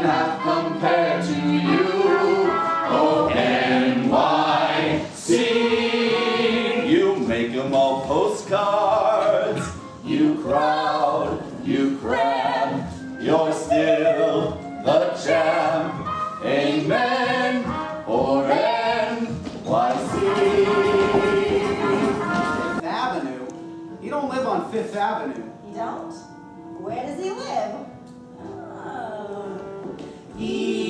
half compared to you. Oh, NYC. You make them all postcards. You crowd, you crab. You're still the champ. Amen for NYC. Fifth Avenue? You don't live on Fifth Avenue. You don't? Where does he live? Oh.